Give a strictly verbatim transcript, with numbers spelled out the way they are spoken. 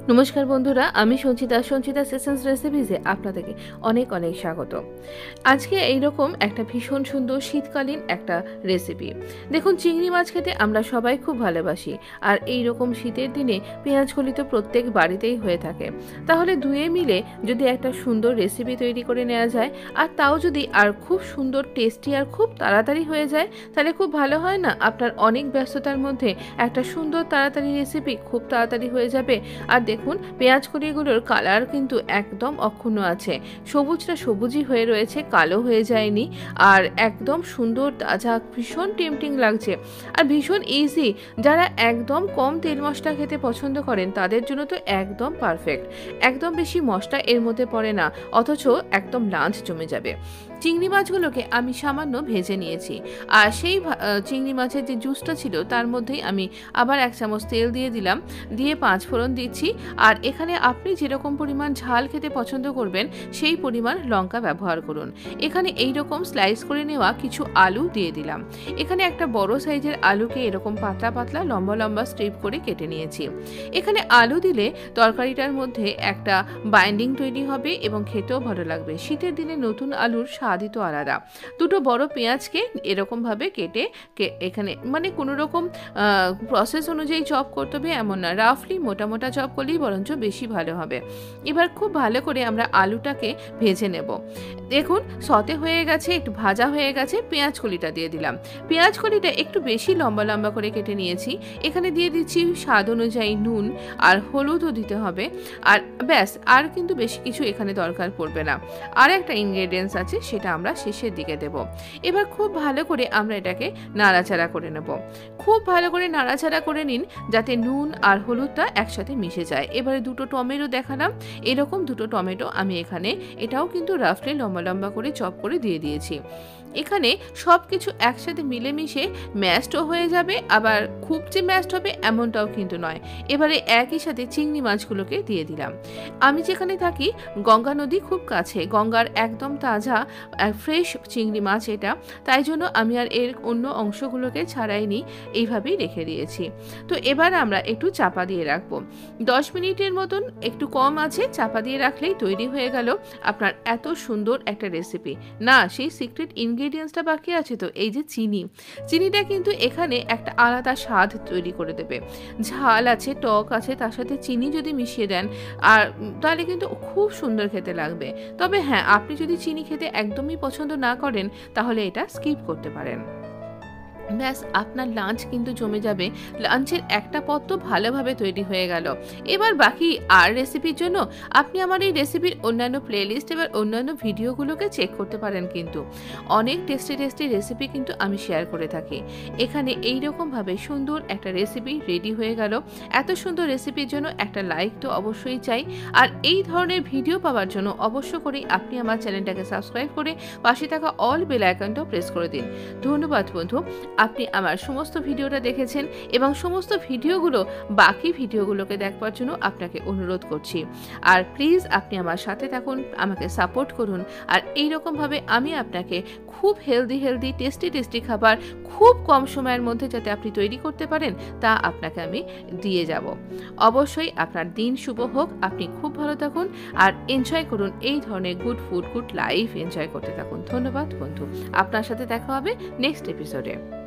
নমস্কার বন্ধুরা, আমি সঞ্চিতা সঞ্চিতা সেশনস রেসিপিসে আপনাদেরকে অনেক অনেক স্বাগত। আজকে এইরকম একটা ভীষণ সুন্দর শীতকালীন একটা রেসিপি। দেখুন, চিংড়ি মাছ খেতে আমরা সবাই খুব ভালোবাসি, আর এই রকম শীতের দিনে পেঁয়াজ কলি তো প্রত্যেক বাড়িতেই হয়ে থাকে। তাহলে দুয়ে মিলে যদি একটা সুন্দর রেসিপি তৈরি করে নেওয়া যায়, আর তাও যদি আর খুব সুন্দর টেস্টি আর খুব তাড়াতাড়ি হয়ে যায়, তাহলে খুব ভালো হয় না? আপনার অনেক ব্যস্ততার মধ্যে একটা সুন্দর তাড়াতাড়ি রেসিপি খুব তাড়াতাড়ি হয়ে যাবে। আর দেখুন, পেঁয়াজ কলিগুলোর কালার কিন্তু একদম অক্ষুণ্ণ আছে, সবুজটা সবুজই হয়ে রয়েছে, কালো হয়ে যায়নি, আর একদম সুন্দর তাজা, ভীষণ টেম্পটিং লাগছে আর ভীষণ ইজি। যারা একদম কম তেল মশলা খেতে পছন্দ করেন তাদের জন্য তো একদম পারফেক্ট। একদম বেশি মশলা এর মধ্যে পড়ে না, অথচ একদম লাঞ্চ জমে যাবে। চিংড়ি মাছগুলোকে আমি সামান্য ভেজে নিয়েছি, আর সেই চিংড়ি মাছের যে জুসটা ছিল তার মধ্যেই আমি আবার এক চামচ তেল দিয়ে দিলাম, দিয়ে পাঁচ ফোড়ন দিচ্ছি। আর এখানে আপনি যেরকম পরিমাণ ঝাল খেতে পছন্দ করবেন সেই পরিমাণ লঙ্কা ব্যবহার করুন। এখানে এই রকম স্লাইস করে নেওয়া কিছু আলু দিয়ে দিলাম। এখানে একটা বড় সাইজের আলুকে এরকম পাতলা পাতলা লম্বা লম্বা স্ট্রিপ করে কেটে নিয়েছি। এখানে আলু দিলে তরকারিটার মধ্যে একটা বাইন্ডিং তৈরি হবে এবং খেতেও ভালো লাগবে। শীতের দিনে নতুন আলুর স্বাদই তো আলাদা। দুটো বড় পেঁয়াজকে এরকমভাবে কেটে এখানে মানে কোনো রকম প্রসেস অনুযায়ী চপ করতে হবে এমন না, রাফলি মোটা মোটা চপ করলেই বরঞ্চ বেশি ভালো হবে। এবার খুব ভালো করে আমরা আলুটাকে ভেজে নেব। দেখুন, সতে হয়ে গেছে, একটু ভাজা হয়ে গেছে। পেঁয়াজ কলিটা দিয়ে দিলাম। পেঁয়াজ কলিটা একটু বেশি লম্বা লম্বা করে কেটে নিয়েছি। এখানে দিয়ে দিচ্ছি স্বাদ অনুযায়ী নুন, আর হলুদও দিতে হবে। আর ব্যাস, আর কিন্তু বেশি কিছু এখানে দরকার পড়বে না। আর একটা ইনগ্রেডিয়েন্টস আছে, সেটা আমরা শেষের দিকে দেব। এবার খুব ভালো করে আমরা এটাকে নাড়াচাড়া করে নেব। খুব ভালো করে নাড়াচাড়া করে নিন যাতে নুন আর হলুদটা একসাথে মিশে যায়। এবারে দুটো টমেটো দেখালাম, এরকম দুটো টমেটো আমি এখানে, এটাও কিন্তু রাফলি লম্বা লম্বা করে চপ করে দিয়ে দিয়েছি। এখানে সব কিছু একসাথে মিলেমিশে ম্যাশডও হয়ে যাবে, আবার খুব যে ম্যাশড হবে এমনটাও কিন্তু নয়। এবারে একই সাথে চিংড়ি মাছগুলোকে দিয়ে দিলাম। আমি যেখানে থাকি গঙ্গা নদী খুব কাছে, গঙ্গার একদম তাজা ফ্রেশ চিংড়ি মাছ এটা, তাই জন্য আমি আর এর অন্য অংশগুলোকে ছাড়াইনি, এইভাবেই রেখে দিয়েছি। তো এবার আমরা একটু চাপা দিয়ে রাখবো দশ মিনিটের মতন, একটু কম আছে, চাপা দিয়ে রাখলেই তৈরি হয়ে গেল আপনার এত সুন্দর একটা রেসিপি। না, সেই সিক্রেট ইনগ্রেডিয়েন্টসটা বাকি আছে তো, এই যে চিনি। চিনিটা কিন্তু এখানে একটা আলাদা স্বাদ তৈরি করে দেবে। ঝাল আছে, টক আছে, তার সাথে চিনি যদি মিশিয়ে দেন আর তাহলে কিন্তু খুব সুন্দর খেতে লাগবে। তবে হ্যাঁ, আপনি যদি চিনি খেতে একদমই পছন্দ না করেন তাহলে এটা স্কিপ করতে পারেন। ব্যাস, আপনার লাঞ্চ কিন্তু জমে যাবে। লাঞ্চের একটা পদ তো ভালোভাবে তৈরি হয়ে গেল। এবার বাকি আর রেসিপির জন্য আপনি আমার এই রেসিপির অন্যান্য প্লেলিস্ট এবার অন্যান্য ভিডিওগুলোকে চেক করতে পারেন। কিন্তু অনেক টেস্টি টেস্টি রেসিপি কিন্তু আমি শেয়ার করে থাকি। এখানে এইরকমভাবে সুন্দর একটা রেসিপি রেডি হয়ে গেল। এত সুন্দর রেসিপির জন্য একটা লাইক তো অবশ্যই চাই, আর এই ধরনের ভিডিও পাওয়ার জন্য অবশ্য করেই আপনি আমার চ্যানেলটাকে সাবস্ক্রাইব করে পাশে থাকা অল বেল আইকনটাও প্রেস করে দিন। ধন্যবাদ বন্ধু, আপনি আমার সমস্ত ভিডিওটা দেখেছেন এবং সমস্ত ভিডিওগুলো বাকি ভিডিওগুলোকে দেখবার জন্য আপনাকে অনুরোধ করছি। আর প্লিজ আপনি আমার সাথে থাকুন, আমাকে সাপোর্ট করুন, আর এইরকমভাবে আমি আপনাকে খুব হেলদি হেলদি টেস্টি টেস্টি খাবার খুব কম সময়ের মধ্যে যাতে আপনি তৈরি করতে পারেন তা আপনাকে আমি দিয়ে যাব। অবশ্যই আপনার দিন শুভ হোক, আপনি খুব ভালো থাকুন আর এনজয় করুন এই ধরনের good food, good life enjoy করতে থাকুন। ধন্যবাদ বন্ধু, আপনার সাথে দেখা হবে নেক্সট এপিসোডে।